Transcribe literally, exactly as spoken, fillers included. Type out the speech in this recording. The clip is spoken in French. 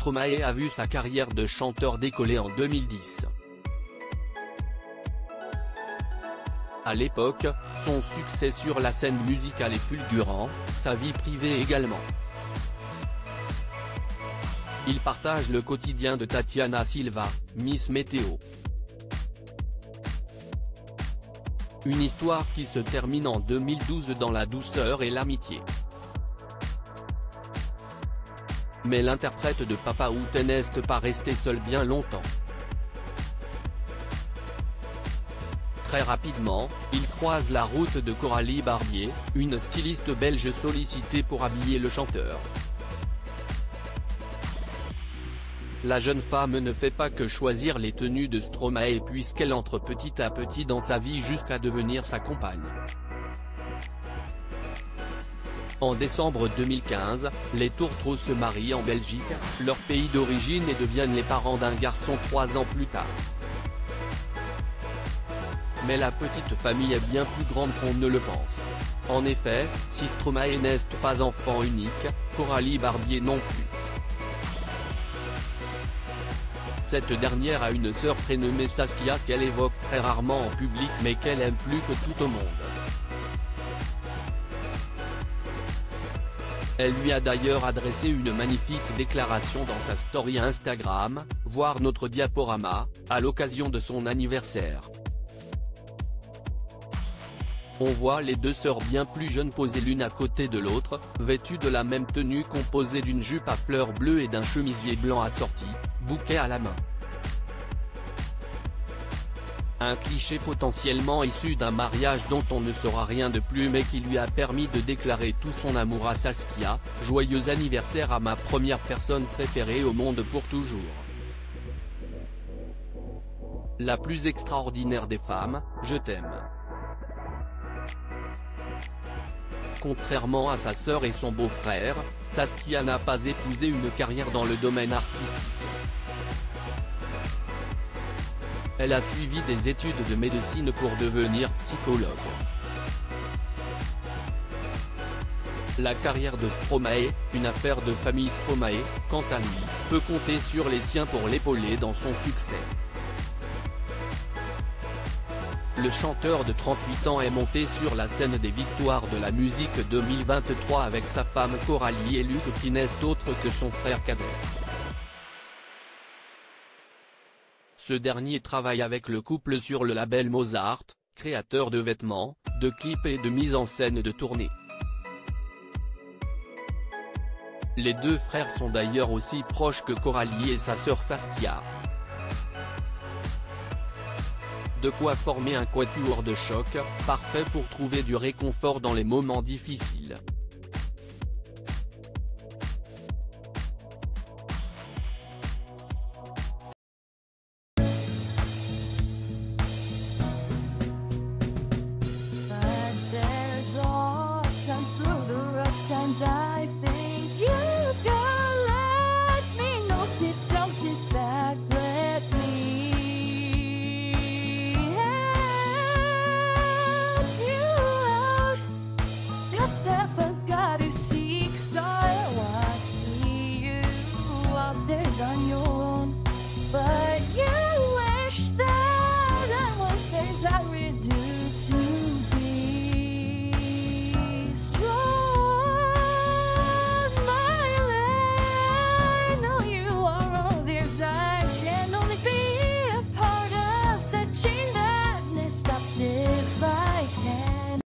Stromae a vu sa carrière de chanteur décoller en deux mille dix. À l'époque, son succès sur la scène musicale est fulgurant, sa vie privée également. Il partage le quotidien de Tatiana Silva, Miss Météo. Une histoire qui se termine en deux mille douze dans la douceur et l'amitié. Mais l'interprète de Papa Outé n'est pas resté seul bien longtemps. Très rapidement, il croise la route de Coralie Barbier, une styliste belge sollicitée pour habiller le chanteur. La jeune femme ne fait pas que choisir les tenues de Stromae puisqu'elle entre petit à petit dans sa vie jusqu'à devenir sa compagne. En décembre deux mille quinze, les tourtereaux se marient en Belgique, leur pays d'origine, et deviennent les parents d'un garçon trois ans plus tard. Mais la petite famille est bien plus grande qu'on ne le pense. En effet, si Stromae n'est pas enfant unique, Coralie Barbier non plus. Cette dernière a une sœur prénommée Saskia qu'elle évoque très rarement en public mais qu'elle aime plus que tout au monde. Elle lui a d'ailleurs adressé une magnifique déclaration dans sa story Instagram, voir notre diaporama, à l'occasion de son anniversaire. On voit les deux sœurs bien plus jeunes posées l'une à côté de l'autre, vêtues de la même tenue composée d'une jupe à fleurs bleues et d'un chemisier blanc assorti, bouquet à la main. Un cliché potentiellement issu d'un mariage dont on ne saura rien de plus mais qui lui a permis de déclarer tout son amour à Saskia, « Joyeux anniversaire à ma première personne préférée au monde pour toujours. La plus extraordinaire des femmes, je t'aime. » Contrairement à sa sœur et son beau-frère, Saskia n'a pas épousé une carrière dans le domaine artistique. Elle a suivi des études de médecine pour devenir psychologue. La carrière de Stromae, une affaire de famille. Stromae, quant à lui, peut compter sur les siens pour l'épauler dans son succès. Le chanteur de trente-huit ans est monté sur la scène des Victoires de la musique deux mille vingt-trois avec sa femme Coralie et Luc qui n'est autre que son frère cadet. Ce dernier travaille avec le couple sur le label Mozart, créateur de vêtements, de clips et de mise en scène de tournées. Les deux frères sont d'ailleurs aussi proches que Coralie et sa sœur Saskia. De quoi former un quatuor de choc, parfait pour trouver du réconfort dans les moments difficiles.